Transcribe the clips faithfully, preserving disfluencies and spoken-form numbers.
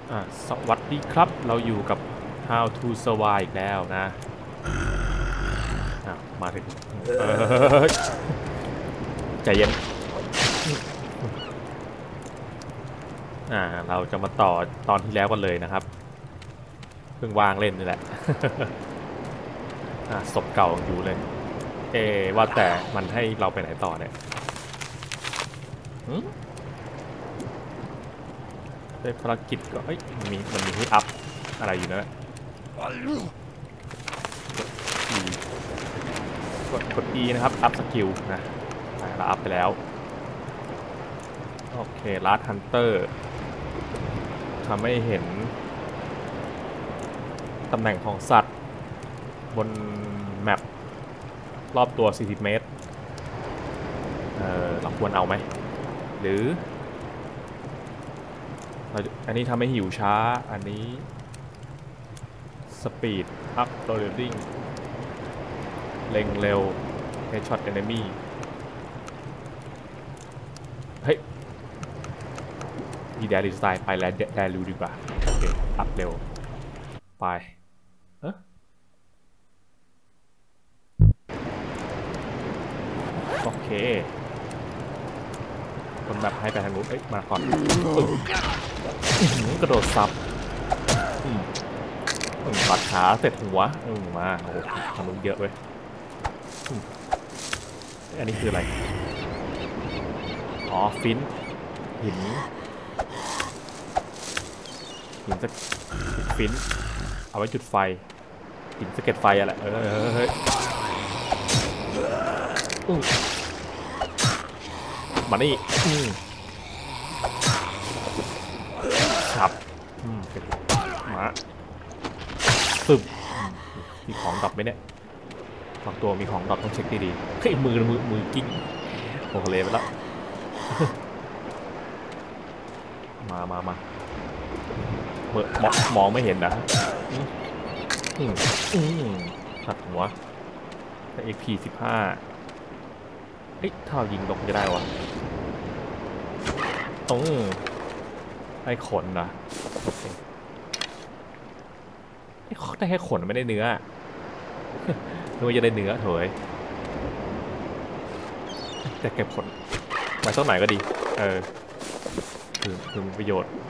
สวัสดีครับเราอยู่กับ How to Survive อีกแล้วนะมาถึงใจเย็นอ่าเราจะมาต่อตอนที่แล้วกันเลยนะครับเพิ่งวางเล่นนี่แหละอ่าศพเก่าอยู่เลยเอว่าแต่มันให้เราไปไหนต่อเนี่ยเป็นภารกิจก็เอ้ยมันมีมันมีให้อัพอะไรอยู่นะกดกด E นะครับอัพสกิลนะเราอัพไปแล้วโอเคลัดฮันเตอร์ทำให้เห็นตำแหน่งของสัตว์บนแมปรอบตัวสี่สิบเมตรเออเราควรเอาไหมหรืออันนี้ทำให้หิวช้าอันนี้สปีดอัพโรลลิ่งเล็งเร็วเฮดช็อตเอนเนมี่เฮ้ยดีแดริสไตล์ไปแล้วแดริวดีกว่าโอเคอัพเร็วไปเอ๊ะโอเคคนแบบให้ไปทางนู้นเอ้ยมาก่อนกระโดดซับปัดขาเสร็จหัวมาโอ้โหทำมันเยอะเว้ยอันนี้คืออะไรอ๋อฟินหินหินสะฟินเอาไว้จุดไฟหินสะเก็ดไฟอะไรเออเฮ้ยมานี่ครับมาซึมมีของดรอปไหมเนี่ยบางตัวมีของดรอปต้องเช็คดีๆเฮ้ยมือมือมือกิ้งโอ้โหเลยไปแล้วมามามาเมื่อมองมองไม่เห็นนะตัดหัวแต่ เอ็ก พี สิบห้าเฮ้ยถ้ายิงลงจะได้วะตรงไอ้ขนนะโอเคได้แค่ขนไม่ได้เนื้อนึกว่าจะได้เนื้อเถอะแต่เก็บขนไว้ต้นไหนก็ดีเออคือคือมีประโยชน์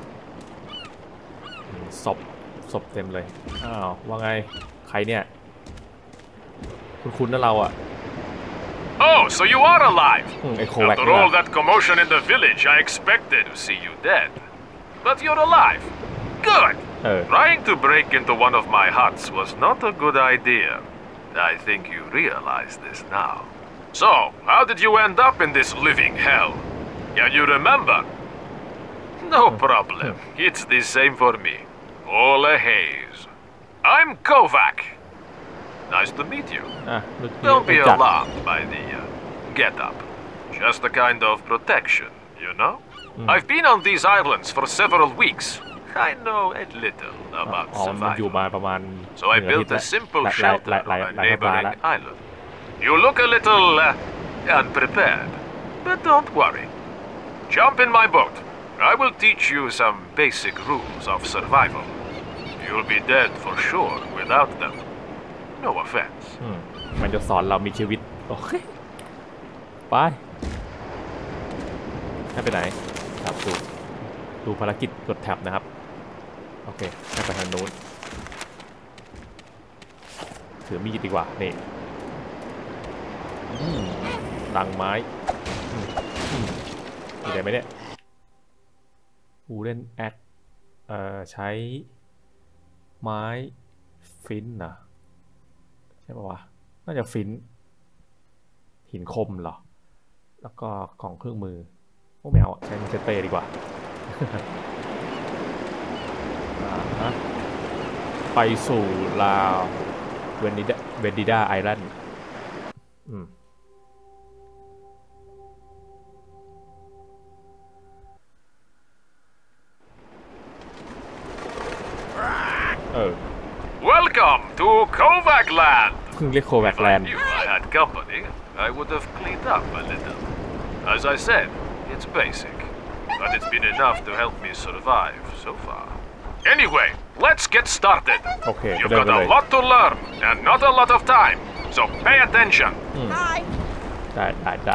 ศพศพเต็มเลยอ้าวว่าไงใครเนี่ยคุ้นๆนะเราอ่ะ Oh, so you are alive. After all that commotion in the village, I expected to see you dead. But you're alive. Good. Oh. Trying to break into one of my huts was not a good idea. I think you realize this now. So, how did you end up in this living hell? Can you remember? No problem. It's the same for me. All a haze. I'm Kovac. Nice to meet you. Ah, Don't be alarmed by the uh, get-up. Just a kind of protection, you know? Mm. I've been on these islands for several weeks. I know a little about oh, survival. So I built a simple shelter on a neighboring island. You look a little uh, unprepared, but don't worry. Jump in my boat. I will teach you some basic rules of survival. You'll be dead for sure without them.No offense. มันจะสอนเรามีชีวิตโอเคไปให้ไปไหนครับดูดูภารกิจกดแท็บนะครับโอเคให้ไปทางโน้นถือมีดดีกว่านี่ลังไม้มีอะไรไหมเนี่ยอูเรนแอคเอ่อใช้ไม้ฟินนะใช่ป่าววะน่าจะฟินหินคมเหรอแล้วก็ของเครื่องมือโอ้ไม่เอาใช้มิเชเต้ดีกว่า ไปสู่ลาวเวนดิดาเวนดิดาไอแลนด์เออ Welcome to Kovac Land. เรียก Kovac Land. If I had company, I would have cleaned up a little. As I said, it's basic. but it's been enough to help me survive so far. Anyway, let's get started. Okay, You've got a lot to learn and not a lot of time, so pay attention. Hi. ได้ได้ได้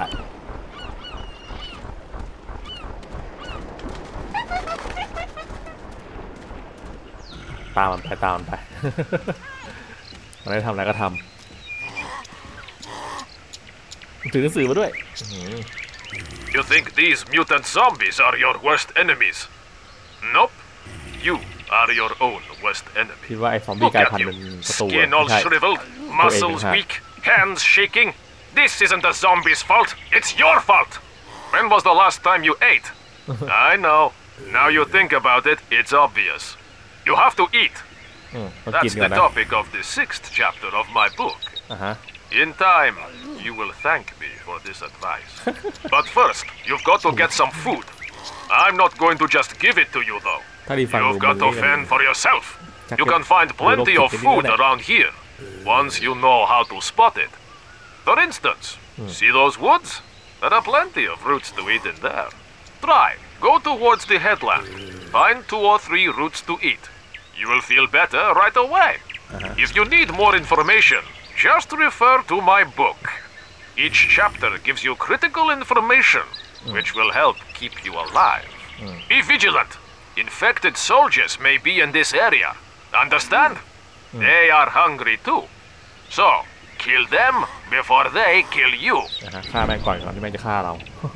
ตามมันไปตามมันไป มันได้ทำอะไรก็ทำถือหนังสือมาด้วย You think these mutant zombies are your worst enemies? Nope. You are your own worst enemy. คิดว่าไอ้ซอมบี้ Look กลาย at พันธุ์ you. เป็นศัตรู Skin all ไม่ใช่ shriveled, muscles ตัวเอง weak, hands shaking. This isn't the zombie's fault. It's your fault. When was the last time you ate? I know. Now you think about it, it's obvious. You have to eat. อืมต้องกิน That's ก่อ the นนะ topic of the sixth chapter of my book. อ่ะฮะ In time, you will thank me for this advice. But first, you've got to get some food. I'm not going to just give it to you, though. ถ้าดีฟัง You've ดู got มัน to นี่ fend for yourself. You can Jacket. find plenty of Jacket. food around here, once you know how to spot it. For instance, see those woods? There are plenty of roots to eat in there. Try, go towards the headland. Find two or three roots to eat. You will feel better right away. If you need more information, just refer to my book. Each chapter gives you critical information, which will help keep you alive. Be vigilant. Infected soldiers may be in this area. Understand? They are hungry too. So, kill them before they kill you. นะฮะฆ่าแม่งก่อนก่อนที่แม่งจะฆ่าเรา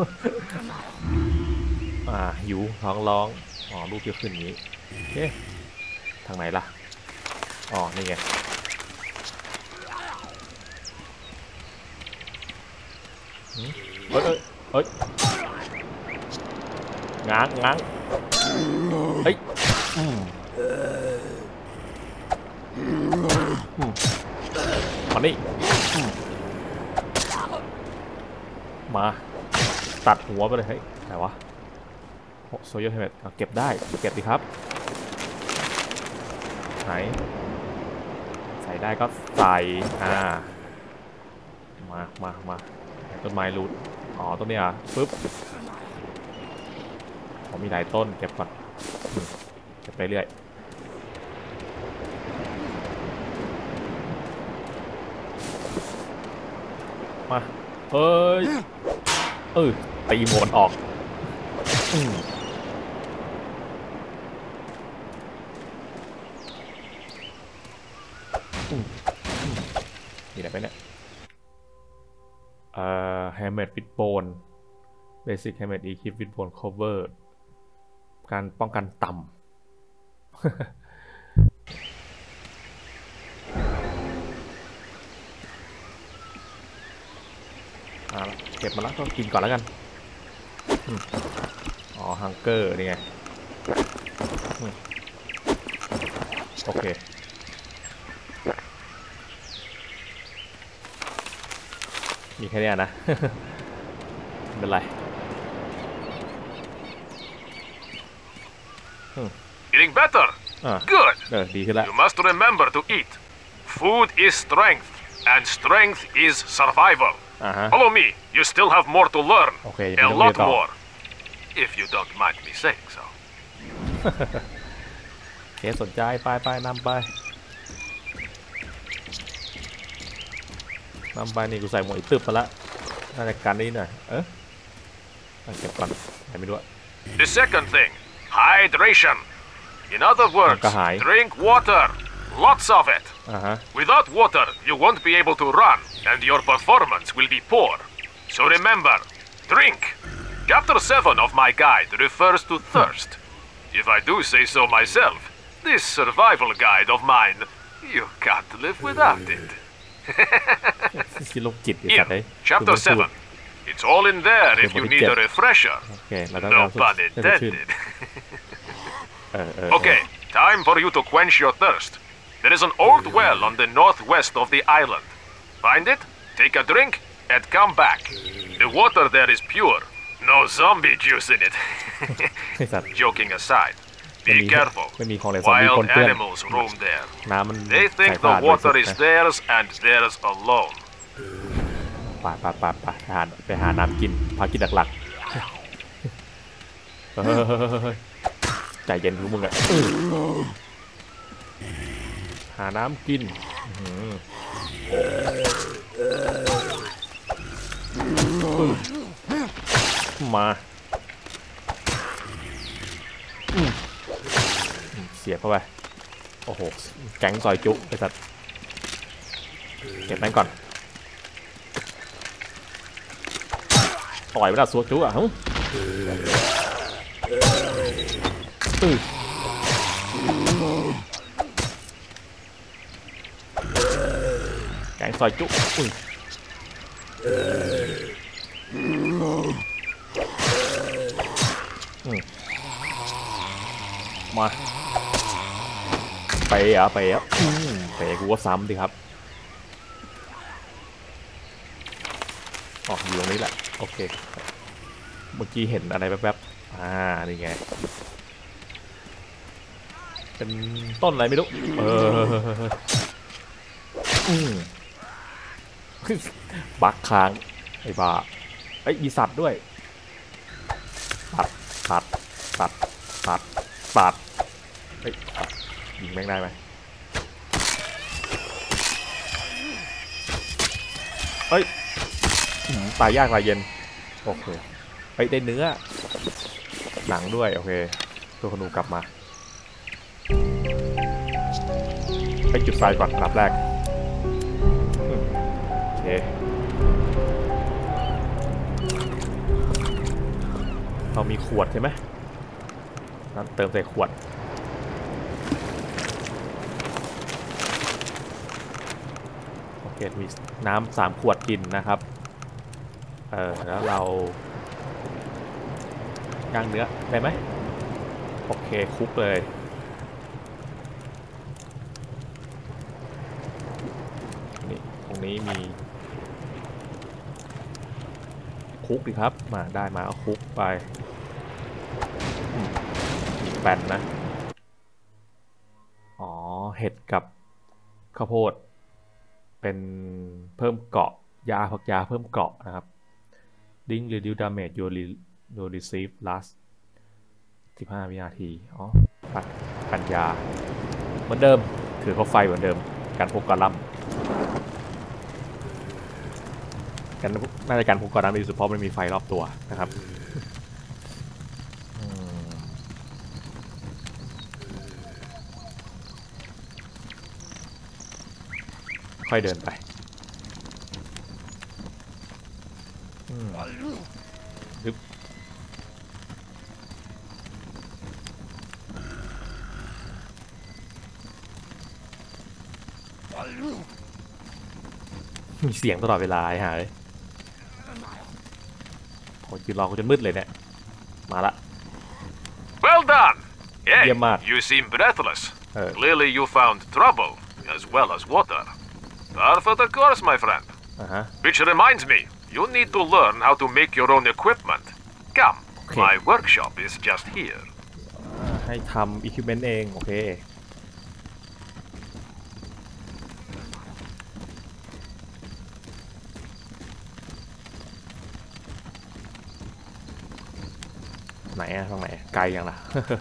อ่าหิวท้องร้องอ๋อรูปจะขึ้นอย่างนี้โอเคทางไหนล่ะอ๋อนี่ไงหืมเอ้ยเอ้ยเอ้ยง้างง้างเฮ้ยอืมอืมมานี่อืมมาตัดหัวไปเลยเฮ้ยไหนวะโซโยเฮเมตเก็บได้เก็บดีครับไหนใส่ได้ก็ใส่อ่ามามามาต้นไม้รูทอ๋อต้นนี้อ่ะปึ๊บผมมีหลายต้นเก็บก่อนเก็บไปเรื่อยมาเฮ้ยเออตีโหมดออกอืมมีอะไรไปเนี่ยเอ่อ Helmet with Bone Basic Helmet Equip with Bone Cover การป้องกันต่ำ อ่าเก็บมาแล้วก็กินก่อนแล้วกันอ๋อฮังเกอร์นี่ไงโอเคมีแค่นี้นะ ไม่เป็นไร Feeling better? อ่า Good. เออดีขึ้นแล้ว You must remember to eat. Food is strength, and strength is survival. อ่าฮะ Follow me. You still have more to learn. Okay, A you lot don't more. If you don't mind me saying so. เคสสนใจไปไปนำไปนำไปนี่กูใส่หมวกอีตึบไปละน่าจะการนี้หน่อยเออเก็บก่อนไหนไม่รู้ The second thing, hydration. In other words, drink water. Lots of it. อ่าฮะ Without water, you won't be able to run, and your performance will be poor. So remember, drink. Chapter seven of my guide refers to thirst. If I do say so myself, this survival guide of mine, you can't live without it. คิดโรคจิตอีกสัตว์เลย Chapter seven. It's all in there if you need a refresher. โอเคเราต้อง No เอา pun ชื่น intended. เออเออ Okay, time for you to quench your thirst. There is an old well on the northwest of the island. Find it, take a drink, and come back. The water there is pure. No zombie juice in it. ไอ้สัตว์ Joking aside, be careful. ไม่มีของเหลวซอมบี้ป Wild นเปื้อน animals roam there. น้ำมัน They ใส think สะ the อาดบริสุ water ทธิ์ is นะ theirs and theirs alone. ไปไปไปไปหาไปหาน้ำกินภารกิจหลักๆเฮ้ยใจเย็นทุกมึงอะหาน้ำกินมาเสียบเข้าไปโอ้โหแก๊งซอยจุไอ้สัตว์เก็บแม่งก่อนต่อยไม่ได้สัวจุอ่ะฮึแก๊งซอยจุมาไปอ่ะไปอ่ะไปกูก็ซ้ำดิครับออกอยู่ตรงนี้แหละโอเคเมื่อกี้เห็นอะไรแป๊บๆอ่านี่ไงเป็นต้นอะไรไม่รู้เออบักค้างไอ้บ้าไอ้มีสัตว์ด้วยตัดตัดตัดตัดตัดเฮ้ยยิงแม่งได้ไหมเฮ้ยตายยากตายเย็นโอเคเฮ้ยได้เนื้อหนังด้วยโอเคตัวขนูกลับมาไปจุดไฟก่อนอันดับแรกโอเคเรามีขวดใช่ไหมนั่นเติมใส่ขวดโอเคมีน้ำสามขวดกินนะครับเออแล้วเราย่างเนื้อได้ไหมโอเคคลุกเลยนี่ตรงนี้มีคลุกดิครับมาได้มาเอาคลุกไปอีกแป้นนะอ๋อเห็ดกับข้าวโพดเป็นเพิ่มเกาะยาพักยาเพิ่มเกาะนะครับDing reduce damage you you receive last สิบห้าวินาทีอ๋อปัดปัญญาเหมือนเดิมถือเขาไฟเหมือนเดิมการพกกระลำกันน่าจะการพกกระลำดีสุดเพราะมันมีไฟรอบตัวนะครับค่อยเดินไปดึบมีเสียงตลอดเวลาไอ้ห่าเลยโอ้ยยืนรอกูจนมืดเลยเนี่ยมาละ Well done. Hey, Yeah, you seem breathless. Uh. Clearly you found trouble as well as water. Par for the course, my friend. Uh-huh. Which reminds me, you need to learn how to make your own equipment. Come, Okay. my workshop is just here. ให้ทำ equipment เองโอเคไหนอะตรงไหนไกลยังล่ะ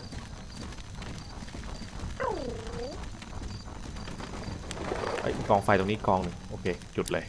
ไอ้กองไฟตรงนี้กองหนึ่งโอเคจุดเลย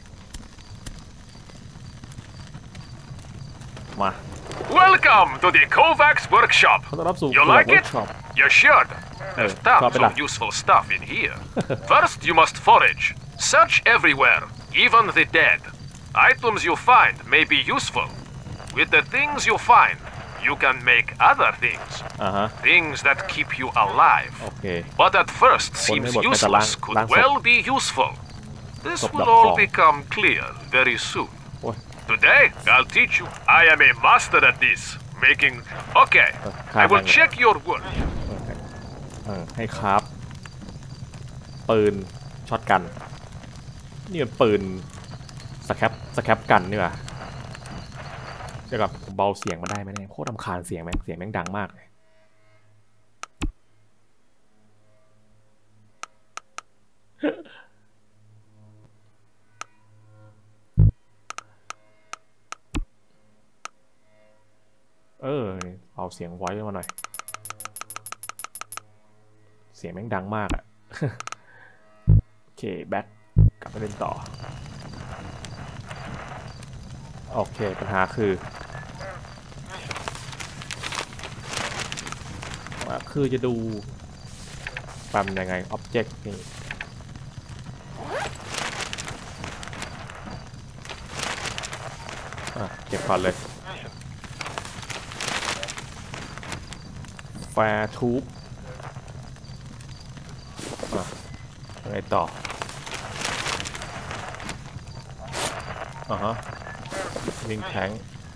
มา Welcome to the Kovacs workshop. ขอต้อนรับสู่ You like it? workshop You should. There's Uh, tons copy of that. useful stuff in here. First, you must forage. Search everywhere, even the dead. Items you find may be useful. With the things you find, you can make other things. อ่าฮะ Things that keep you alive. โอเค But at first คน seems ไม่หมดแม้แต่ useless ล้าง could ล้างศพ well be useful. This ศพ will ดับ all ฟอง become clear very soon. โอ้ย Today, I'll teach you. I am a master at this. Making... Okay, I will check your work. เออให้คราฟปืนช็อตกันนี่มันปืนสแคปสแคปกันนี่หว่าเดี๋ยวก่อนผมเบาเสียงมาได้ไหมเนี่ยโคตรรำคาญเสียงแม่งเสียงแม่งดังมากเลยเออต่อเอาเสียงไว้มาหน่อยเสียงแม่งดังมากอะโอเคแบ็คกลับมาเล่นต่อโอเคปัญหาคือคือจะดูปั๊มยังไง Object นี่เก็บก่อนเลยแฟร์ทูบอะไรต่ออ่าฮะวิ่งแทง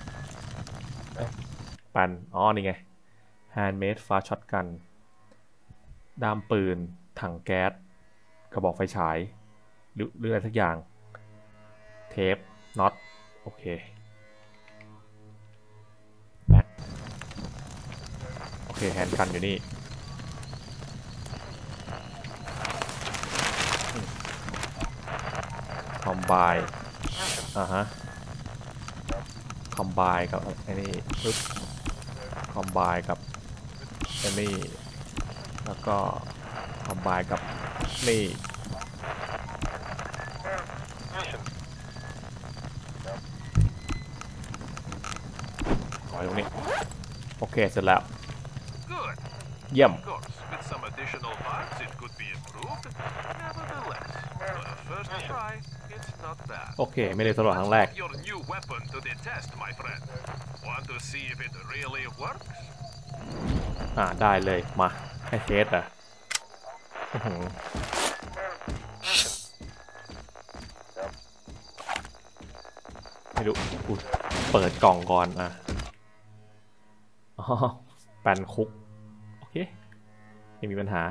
ปั่นอ๋อนี่ไง handmade fast shotgun ด้ามปืนถังแก๊สกระบอกไฟฉายหรือหรืออะไรสักอย่างเทปน็อตโอเคแบ็คโอเคแฮนด์กันอยู่นี่คอมไบอ่าฮะคอมไบกับไอ้นี่ปึ๊บคอมไบกับไอ้นี่แล้วก็คอมไบกับนี่ขอตรงนี้โอเคเสร็จแล้วเยี่ยมโอเคไม่ได้ทดลองครั้งแรกอ่าได้เลยมาให้เทสอ่ะไม่รู้กูเปิดกล่องก่อนอ่ะอ๋อแปนคุกโอเคไม่มีปัญหา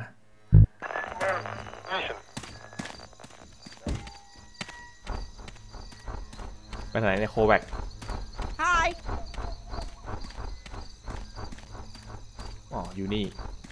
ไปไหนเนี่ยโคแวค Hi อ๋ออยู่นี่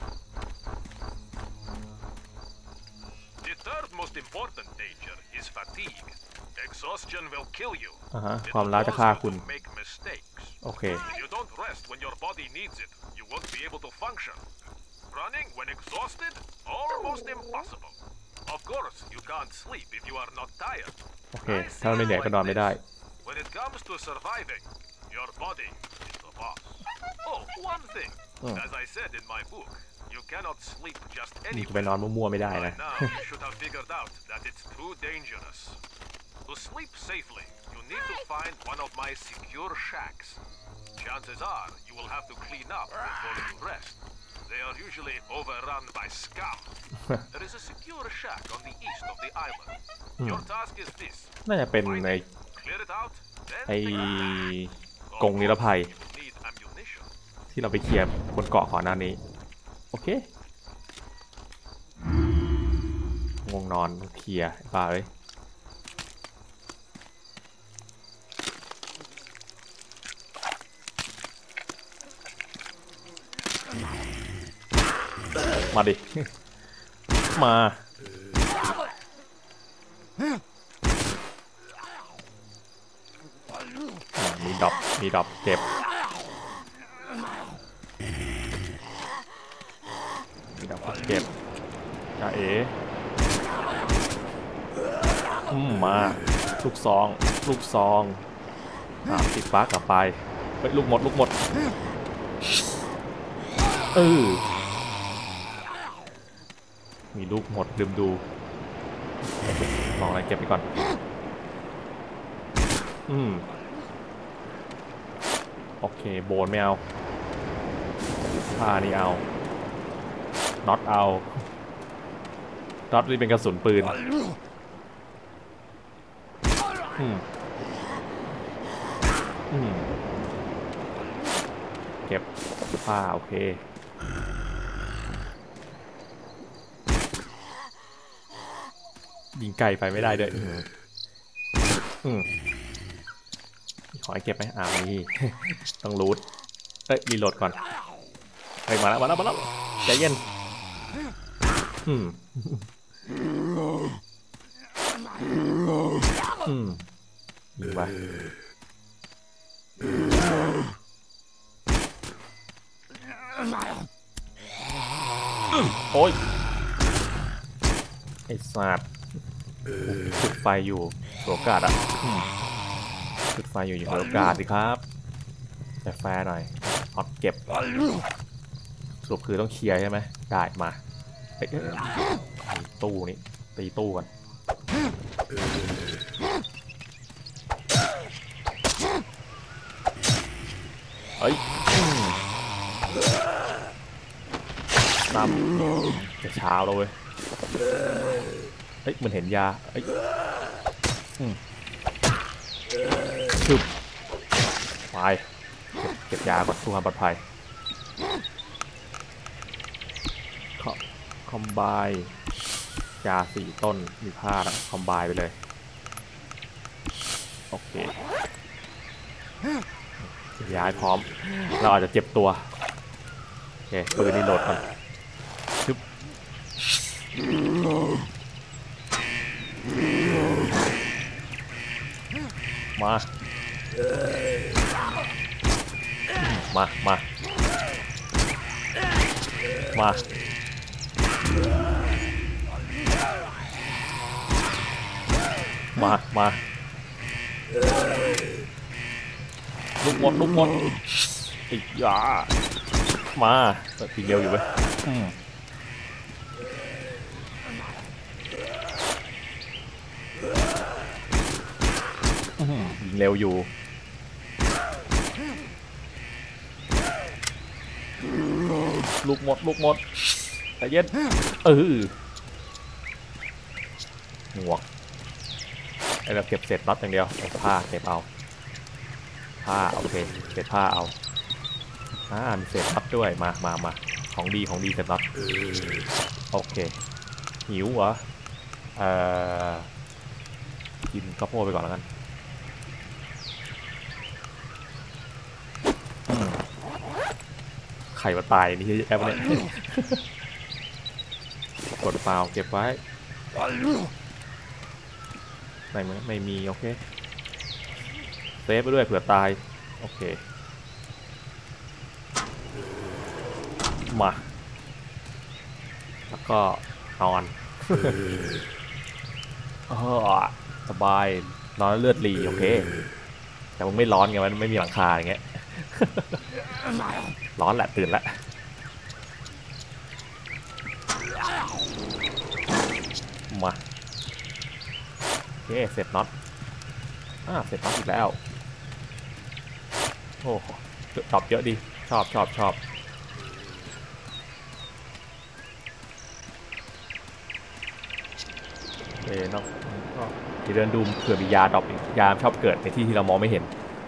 The third most important danger is fatigue. Exhaustion will kill you. อ่าฮะความล้าจะฆ่าคุณโอเค If you don't rest when your body needs it, you won't be able to function. Running when exhausted, almost impossible. Of course, you can't sleep if you are not tired. โอเคถ้าไม่เหนื่อยก็นอนไม่ได้ When it comes to surviving, your body is the boss. Oh, one thing. As I said in my book, you cannot sleep just นี่จะไปนอนมั่วๆไม่ได้นะ By now, you should have figured out that it's too dangerous. To sleep safely, you need to find one of my secure shacks. Chances are you will have to clean up before you rest. They are usually overrun by scum. There is a secure shack on the east of the island. Your task is this. น่าจะเป็นใน Clear it out, then ไอ้ take it back. กรงนิรภัย You will need ammunition. ที่เราไปเคลียร์บนเกาะก่อนหน้านี้โอเคง่วงนอนเคลียร์บ้าเลยมาดิ มามีดรอปมีดรอปเก็บมีดรอปเก็บจ้าเอ๋อืมมาลูกซองลูกซองอ่าติดฟ้ากลับไปเฮ้ยลูกหมดลูกหมดเออมีลูกหมดลืมดูลองอะไรเก็บไปก่อนอืมโอเคโบนไม่เอาผ้านี่เอาน็อตเอาน็อตนี่เป็นกระสุนปืนอืมอืมเก็บผ้าโอเคยิงไกลไปไม่ได้ด้วยอืมขอให้เก็บไหมอ่านี่ต้องรูทเอ้ยรีโหลดก่อนเฮ้ยมาแล้วมาแล้วมาแล้วใจเย็นอืมอืมยิงไปโอ้ยไอ้สัตว์จุดไฟอยู่โอกาสอะจุดไฟอยู่อยู่โอกาสสิครับแต่แฟร์หน่อยออดเก็บสรุปคือต้องเคลียร์ใช่ไหมได้มาตู้นี้ตีตู้กันเฮ้ยตามจะเช้าแล้วเว้ยเฮ้ยมันเห็นยาเฮ้ยชุบไปเก็บยาก่อนเพื่อความปลอดภัยคอมไบยาสี่ต้นมีผ้าแล้วคอมไบไปเลยโอเคย้ายพร้อมเราอาจจะเจ็บตัวโอเคปืนนี่โหลดก่อนชึบมามามามามามาลุกหมดลุกหมดอีกอย่ามาตีเร็วอยู่เว้ยยิงเร็วอยู่ลุกหมดลุกหมดแต่เย็นเออหมวกไอเราเก็บเศษน็อตอย่างเดียวผ้าเก็บเอาผ้าโอเคเศษผ้าเอาอ่ามีเศษน็อตด้วยมามามาของดีของดีเศษน็อตโอเคหิวเหรอเอ่อกินข้าวโพดไปก่อนแล้วกันไข่มาตายนี่แอปเนี่ยกดเปล่าเก็บไว้ไหนมั้ยไม่มีโอเคเซฟไปด้วยเผื่อตายโอเคมาแล้วก็นอนสบายนอนเลือดรีโอเคแต่มึงไม่ร้อนไงมันไม่มีหลังคาอย่างเงี้ยร้อนแหละตื่นแล้วมาโอเคเสร็จน็อตอ่าเสร็จน็อตอีกแล้วโอ้ชอบเยอะดีชอบชอบชอบเอ้เนาะก็จะเดินดูเผื่อมียาดรอปอีกยาชอบเกิดในที่ที่เรามองไม่เห็น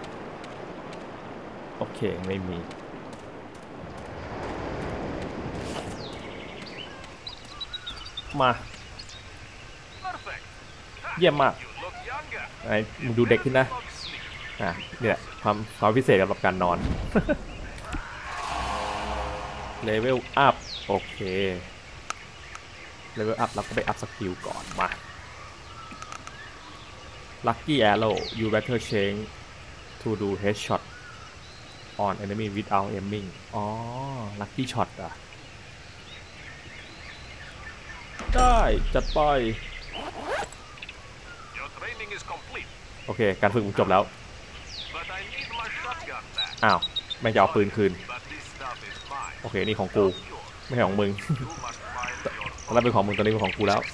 โอเคไม่มีมาเยี่ยมมากไอ้มึงดูเด็กขึ้นนะอ่ะนี่แหละความความพิเศษสำหรับการนอนเลเวลอัพโอเคเลเวลอัพเราก็ไปอัพสกิลก่อนมา Lucky Arrow you better change to do headshot on enemy without aiming อ๋อ Lucky Shot อ่ะได้จัดไปโอเคการฝึกจบแล้วอ้าวไม่จะเอาปืนคืนโอเคนี่ของกูไม่ใช่ของมึงตอนแรกเป็นของมึงตอนนี้เป็นของกูแล้ว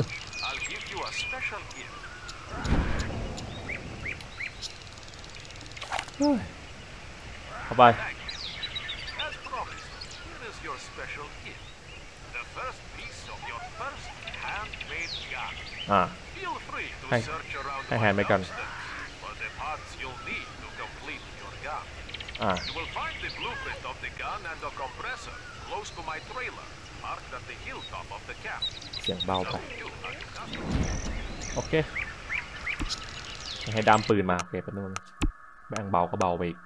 เข้าไปอ่าให้ให้แฮนด์ไปกันอ่าเสียงเบาไปโอเคให้ดามปืนมาโอเคไปนู่นแม่งเบาก็เบาไปอีก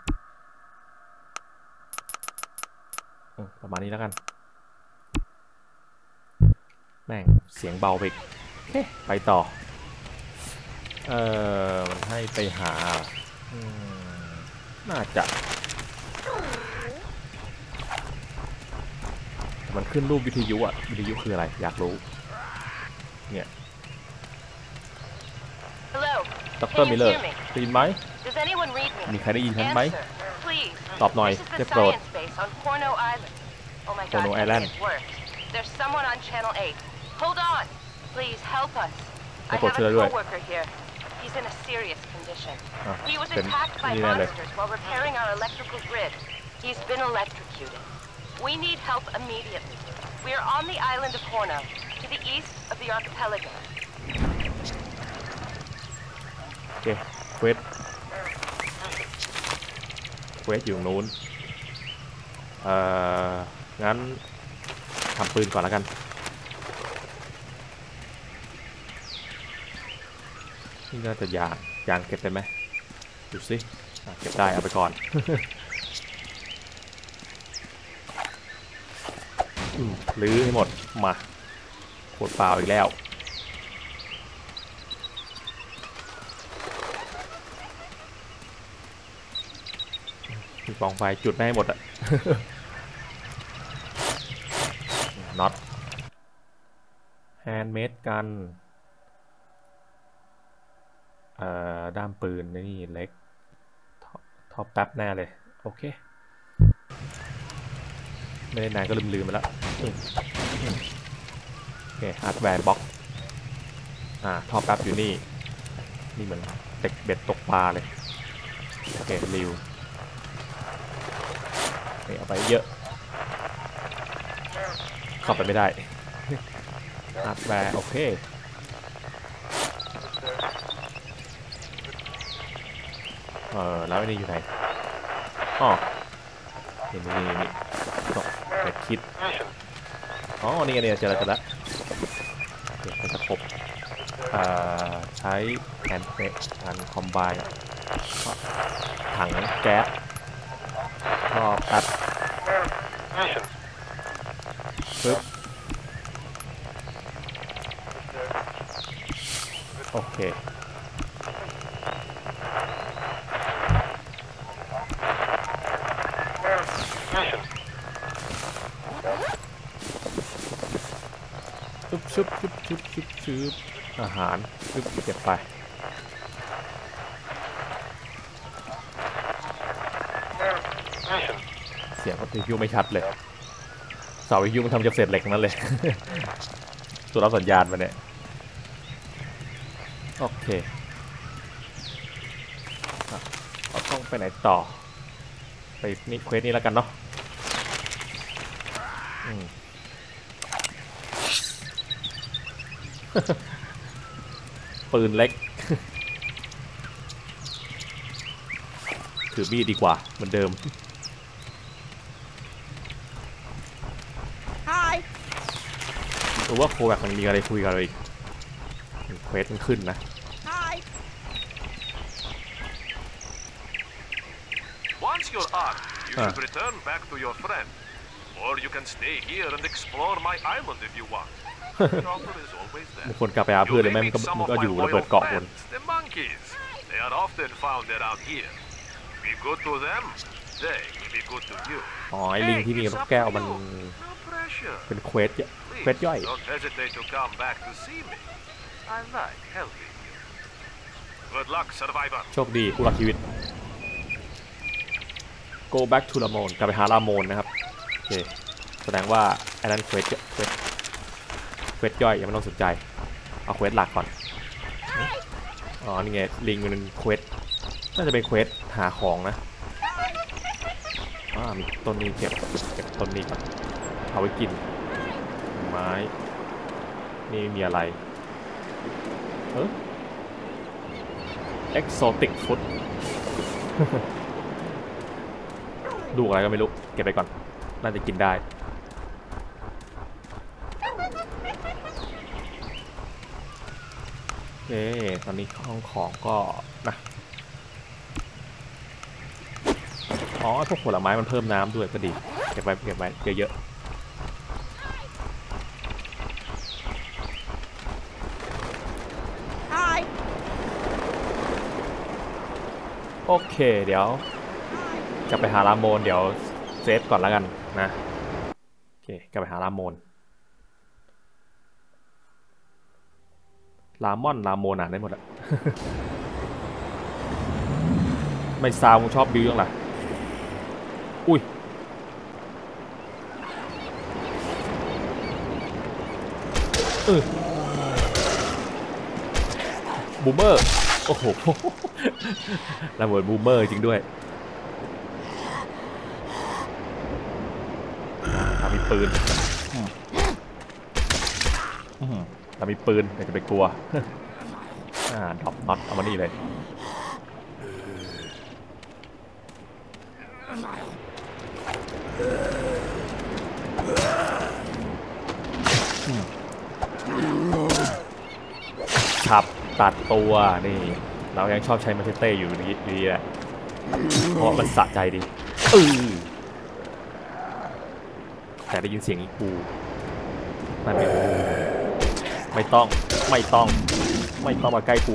ประมาณนี้แล้วกันแม่งเสียงเบาไปอีกโอเคไปต่อเอ่อมันให้ไปหาน่าจะมันขึ้นรูปวิทยุอะวิทยุคืออะไรอยากรู้เนี่ยดร.มิลเลอร์ได้ยินไหมมีใครได้ยินฉันไหมตอบหน่อยได้โปรดโคโนไอแลนด์ให้โปรดช่วยด้วย He's in a serious condition. Ah, He was then attacked by you know that. monsters while repairing our electrical grid. He's been electrocuted. We need help immediately. We are on the island of Horno, to the east of the archipelago. โอเคเควสเควสอยู่นู้นเอ่องั้นทำปืนก่อนแล้วกันนี่น่าจะยางยางเก็บได้ไหมดูสิเก็บได้เอาไปก่อน ลื้อให้หมดมาขวดเปล่าอีกแล้วมีกองไฟจุดไม่ให้หมดอะน็อตแฮนด์เมดกันเอ่อด้ามปืนนี่เล็กท็อปแป๊บแน่เลยโอเคไม่ได้นานก็ลืมๆไปแล้วโอเคฮาร์ดแวร์บ็อกอ่าท็อปแป๊บอยู่นี่นี่เหมือนเด็กเบ็ดตกปลาเลยโอเคริวนี่เอาไปเยอะเข้าไปไม่ได้ฮาร์ดแวร์โอเคเออแล้วไอ้นี่อยู่ไหนอ๋อนี่นี่นี่ต้องแต่คิดอ๋อนี่ไงเนี่ยเจอแล้วเจอแล้วเดี๋ยวจะครบใช้แอนเฟกการคอมไบน์ถังแก๊สก็ตัดปึ๊บโอเคชุบชุบชุบชุบชุบชุบอาหารชุบเก็บไปเสียงวิทยุไม่ชัดเลยเสาวิทยุมันทำจากเศษเหล็กนั่นเลย ตัวรับสัญญาณมาเนี่ยโอเคเราต้องไปไหนต่อไปนี่เควสนี้แล้วกันเนาะปืนเล็ก ถือมีดดีกว่าเหมือนเดิมหรือว่าโคแวคมันมีอะไรคุยกันเลยเควสมันขึ้นนะ Once you're armed, you should return back to your friend, or you can stay here and explore my island if you want. The offer is always there. บางคนกลับไปหาเพื่อนเลยแม่มันก็อยู่ระเบิดเกาะบน The monkeys. They are often found around here. Be good to them. They will be good to you. อ๋อไอ้ลิงที่มีนกแก้วมันเป็นเควสเควสย่อย Don't hesitate to come back to see me. I like helping you. Good luck, survivor. โชคดีผู้รอดชีวิต Go back to Ramon กลับไปหา Ramon นะครับโอเคแสดงว่าไอ้นั่นเควสเควสเควสย่อยยังไม่ต้องสนใจเอาเควสหลักก่อนอ๋อนี่ไงลิงมันเควสน่าจะเป็นเควสหาของนะอ่ามีต้นนี้เก็บเก็บต้นนี้ก่อนเอาไว้กินไม้นี่มีอะไรเออ Exotic Food ดูอะไรก็ไม่รู้เก็บไปก่อนน่าจะกินได้โอเคตอนนี้ห้องของก็นะอ๋อพวกผลไม้มันเพิ่มน้ำด้วยก็ดีเก็บไว้เก็บไว้เยอะๆโอเคเดี๋ยวจะไปหาลาโมนเดี๋ยวเซฟก่อนแล้วกันนะโอเคเคกลับไปหาลาโมนลามอนลาโมนอ่านได้หมดอะ ไม่ซาวมึงชอบบิวยังล่ะอุ้ยเออบูมเมอร์โอ้โห ระเบิดบูมเมอร์จริงด้วยเรามีปืนเรามีปืนอย่าจะไปกลัวอ่าดรอปน็อตเอามานี่เลยฉับตัดตัวนี่เรายังชอบใช้มาเชเต้อยู่ดีดีแหละเพราะมันสะใจดีเออแต่ได้ยินเสียงอีกูนั่นไม่ไม่ต้องไม่ต้องไม่ต้องมาใกล้กู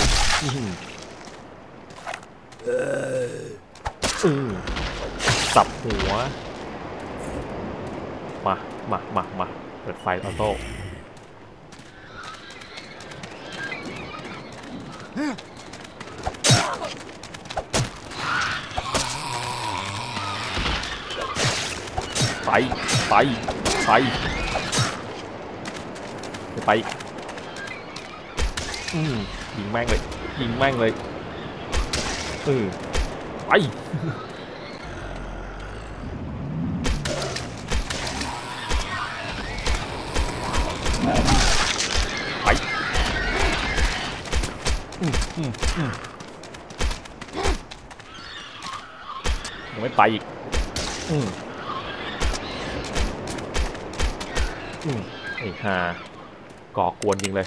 เออสับหัวมามามามาเปิดไฟออโต้ไปไปไปไปอืมยิงแม่งเลยยิงแม่งเลยเออไปไปอืมอืมอืมยังไม่ไปอีกอืมอืมไอ้ห่าก่อกวนจริงเลย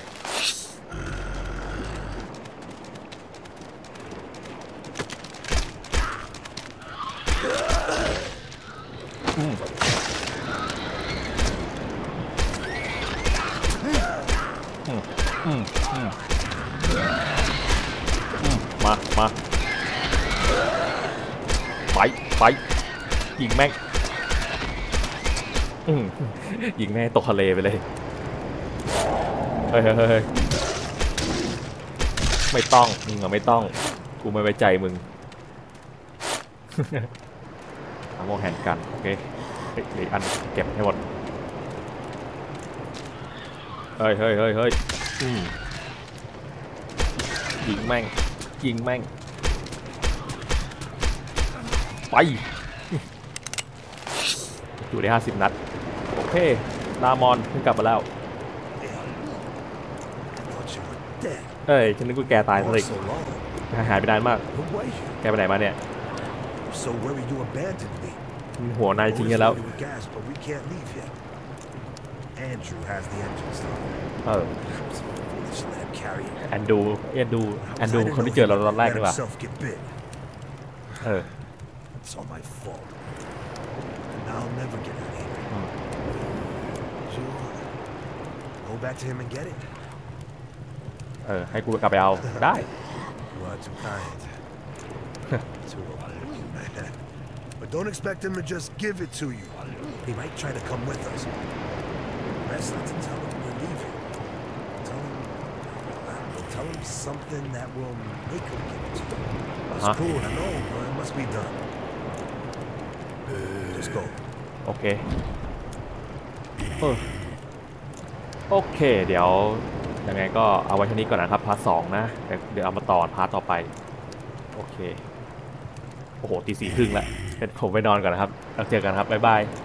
อืมอืมอืมอืมอืมมามาไปไปยิงแม่งอืมยิงแม่ตกทะเลไปเลยเฮ้ยเฮ้ยเฮ้ยไม่ต้องมึงอะไม่ต้องกูไม่ไว้ใจมึงเอาโมแฮนกันโอเคเฮ้ยอีกอันเก็บให้หมดเฮ้ยเฮ้ยเฮ้ยเฮ้ยอืมยิงแม่งยิงแม่งไปอยู่ได้ห้าสิบนัดโอเคลามอนขึ้นกลับมาแล้วเอ้ยฉันนึกว่าแกตายซะเลยหายไปนานมากแกไปไหนมาเนี่ยหัวนายจริงแล้วเออแอนดูแอนดูแอนดูคนที่เจอเราตอนแรกดีกว่าเออเออให้กูกลับไปเอาได้ But don't expect him to just give it to you. He might try to come with us. Best not to tell him we're leaving. Tell him, uh, tell him something that will make him give it to you. It's uh-huh. cool, I know, but it must be done. Just go. โอเคเออโอเคเดี๋ยวยังไงก็เอาไว้แค่นี้ก่อนนะครับพาร์ทสองนะเดี๋ยวเอามาต่อพาร์ทต่อไปโอเคโอ้โหตีสี่ครึ่งแล้วผมไปนอนก่อนนะครับแล้วเจอกันครับบ๊ายบาย